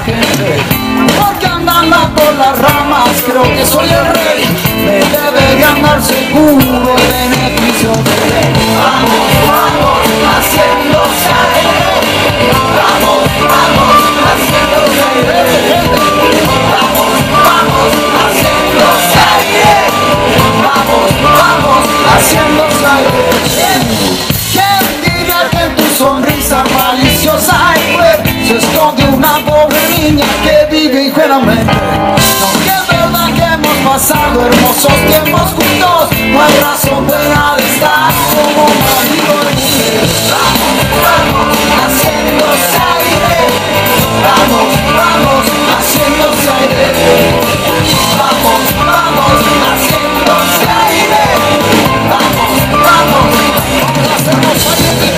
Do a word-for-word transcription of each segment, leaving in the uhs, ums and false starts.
gente, porque andando por las ramas creo que soy el rey. Me deberían dar seguro el beneficio de ley. Vamos, vamos, haciéndose aire. Vamos, vamos, haciéndose aire. Vamos, vamos, haciéndose aire. Vamos, vamos, haciéndose aire. ¿Quién diría que en tu sonrisa maliciosa y cruel se esconde una pobre niña que vive ingenuamente? Aunque es verdad que hemos pasado hermosos tiempos juntos, no hay razón buena de estar como marido y mujer. Vamos, vamos, haciéndose aire. Vamos, vamos, haciéndose aire. Vamos, vamos, haciéndose aire. Vamos, vamos, hacemos aire.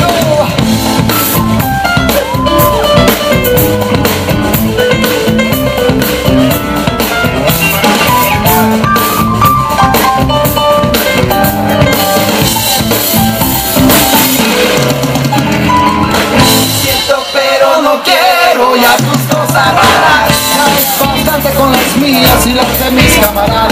Y a gustos agarrar, ya es bastante con las mías y las de mis camaradas.